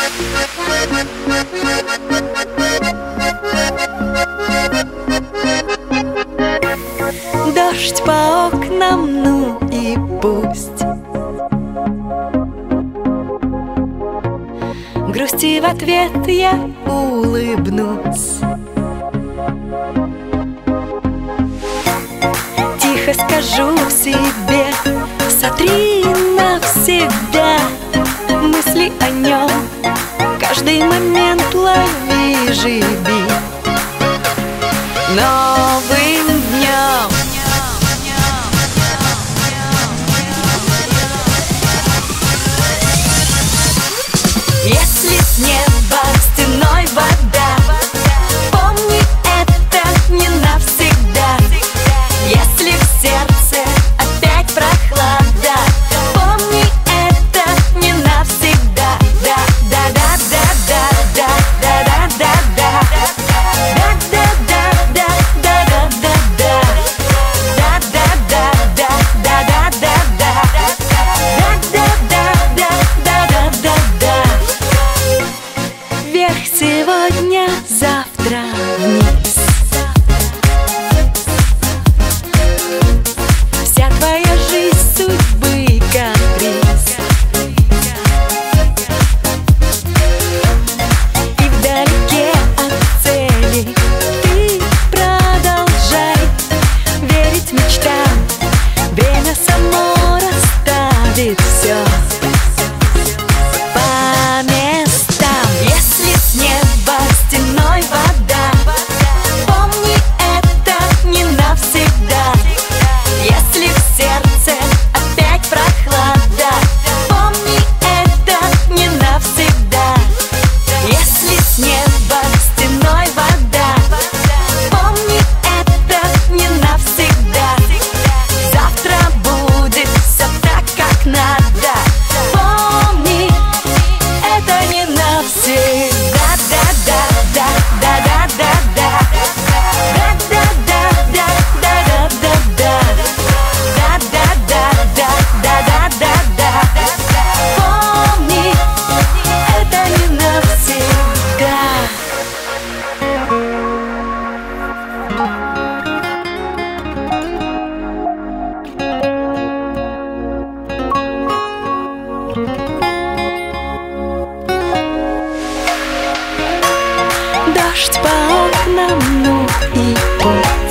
Дождь по окнам, ну и пусть. Грусти в ответ я улыбнусь. Тихо скажу себе: сотри навсегда мысли о нем, каждый момент лови, живи новым днем. Если с неба стеной вода, помни, это не навсегда. Если в сердце опять прохлада, помни, это не навсегда. Да, да, да, да, да, да, да, да, да, да, да, да, да, да, да. Вверх сегодня, завтра вниз. Вся твоя жизнь судьбы каприз. И вдалеке от цели ты продолжай верить мечтам. Время само расставит все по местам. Если с неба стеной вода, помни, это не навсегда. Если в сердце опять прохлада, помни, это не навсегда. Если с неба стеной вода, помни, это не навсегда. Завтра будет все так, как надо. Помни, это не навсегда. Да, да, да, да, да, да, да, да, да, да, да, да, да, да. Помни, это не навсегда. Дождь по окнам, ну и пусть.